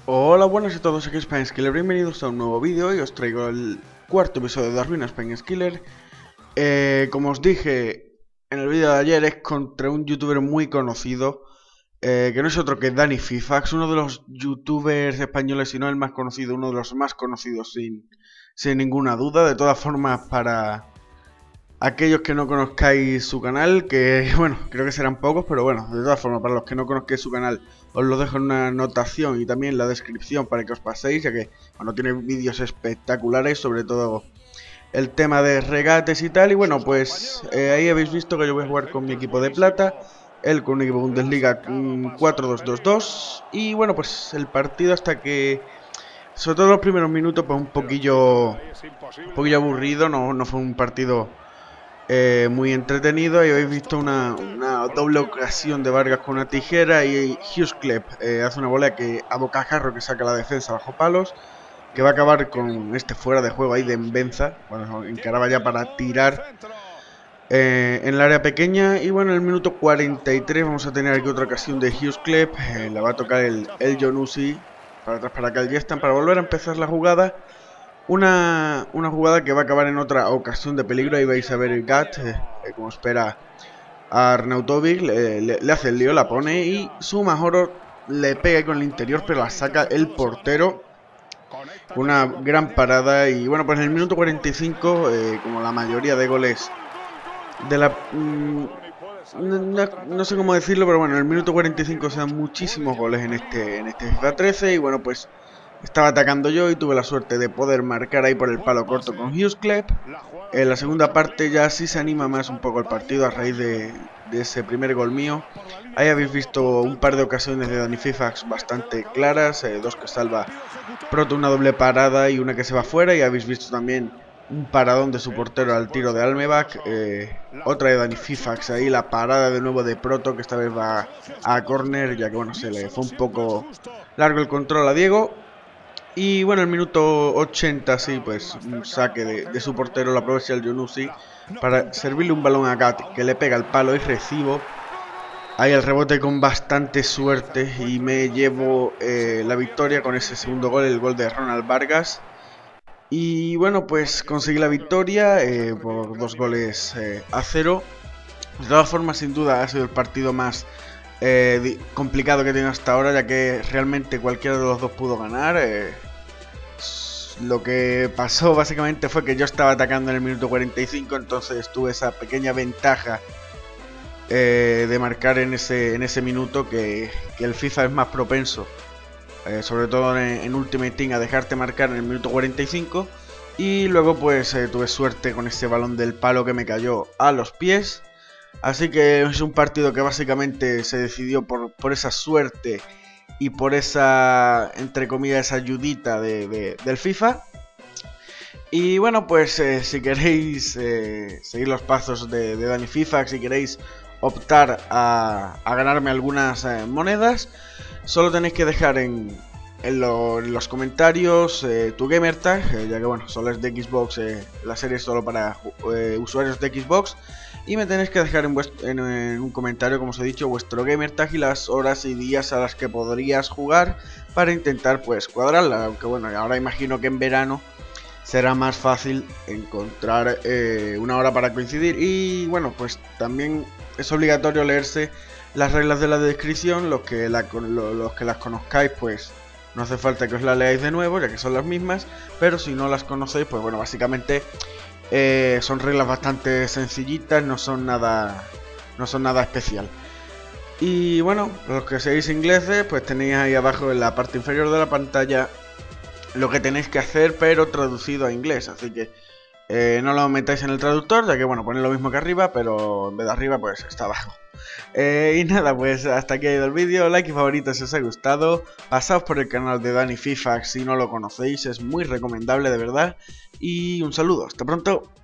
Hola, buenas a todos, aquí es Spineskiller, bienvenidos a un nuevo vídeo y os traigo el cuarto episodio de Arruina Spineskiller. Como os dije en el vídeo de ayer, es contra un youtuber muy conocido, que no es otro que Dani Fifax, uno de los youtubers españoles, si no el más conocido, uno de los más conocidos sin ninguna duda. De todas formas, para aquellos que no conozcáis su canal, que bueno, creo que serán pocos, pero bueno, de todas formas, para los que no conozcáis su canal, os lo dejo en una anotación y también en la descripción para que os paséis, ya que bueno, tiene vídeos espectaculares, sobre todo el tema de regates y tal. Y bueno, pues ahí habéis visto que yo voy a jugar con mi equipo de plata, él con un equipo Bundesliga 4-2-2-2. Y bueno, pues el partido hasta que, sobre todo los primeros minutos, pues un poquillo aburrido, no fue un partido muy entretenido. Y habéis visto una doble ocasión de Vargas con una tijera y Husklepp hace una bola que a bocajarro que saca la defensa bajo palos, que va a acabar con este fuera de juego ahí de Envenza, cuando encaraba ya para tirar en el área pequeña. Y bueno, en el minuto 43 vamos a tener aquí otra ocasión de Husklepp, la va a tocar el Jonusi para atrás para Calgestan para volver a empezar la jugada. Una jugada que va a acabar en otra ocasión de peligro. Ahí vais a ver el Gat, como espera a Arnautovic, le hace el lío, la pone y Sumajoro le pega con el interior, pero la saca el portero. Una gran parada. Y bueno, pues en el minuto 45, como la mayoría de goles de la... no sé cómo decirlo, pero bueno, en el minuto 45 se dan muchísimos goles en este FIFA 13. Y bueno, pues estaba atacando yo y tuve la suerte de poder marcar ahí por el palo corto con Husklepp. En la segunda parte ya sí se anima más un poco el partido a raíz de ese primer gol mío. Ahí habéis visto un par de ocasiones de Dani Fifax bastante claras, dos que salva Proto, una doble parada y una que se va fuera. Y habéis visto también un paradón de su portero al tiro de Almebach, otra de Dani Fifax, ahí la parada de nuevo de Proto, que esta vez va a córner, ya que bueno, se le fue un poco largo el control a Diego. Y bueno, el minuto 80, sí, pues un saque de su portero, lo aprovecha el Jonusi para servirle un balón a Gat, que le pega el palo y recibo ahí el rebote con bastante suerte y me llevo la victoria con ese segundo gol, el gol de Ronald Vargas. Y bueno, pues conseguí la victoria por 2 goles a 0. De todas formas, sin duda ha sido el partido más complicado que he tenido hasta ahora, ya que realmente cualquiera de los dos pudo ganar. Lo que pasó básicamente fue que yo estaba atacando en el minuto 45, entonces tuve esa pequeña ventaja de marcar en ese minuto, que el FIFA es más propenso, sobre todo en Ultimate Team, a dejarte marcar en el minuto 45. Y luego pues tuve suerte con ese balón del palo que me cayó a los pies. Así que es un partido que básicamente se decidió por esa suerte y por esa, entre comillas, esa ayudita del FIFA. Y bueno, pues si queréis seguir los pasos de Dani Fifax, si queréis optar a ganarme algunas monedas, solo tenéis que dejar en los comentarios tu gamertag, ya que bueno, solo es de Xbox, la serie es solo para usuarios de Xbox. Y me tenéis que dejar en un comentario, como os he dicho, vuestro gamertag y las horas y días a las que podrías jugar, para intentar pues cuadrarla. Aunque bueno, ahora imagino que en verano será más fácil encontrar una hora para coincidir. Y bueno, pues también es obligatorio leerse las reglas de la descripción. Los que las conozcáis, pues no hace falta que os las leáis de nuevo, ya que son las mismas. Pero si no las conocéis, pues bueno, básicamente son reglas bastante sencillitas, no son nada especial. Y bueno, los que seáis ingleses, pues tenéis ahí abajo en la parte inferior de la pantalla lo que tenéis que hacer, pero traducido a inglés. Así que no lo metáis en el traductor, ya que bueno, pone lo mismo que arriba, pero en vez de arriba pues está abajo. Y nada, pues hasta aquí ha ido el vídeo. Like y favorito si os ha gustado. Pasaos por el canal de Dani Fifax si no lo conocéis, es muy recomendable de verdad. Y un saludo, hasta pronto.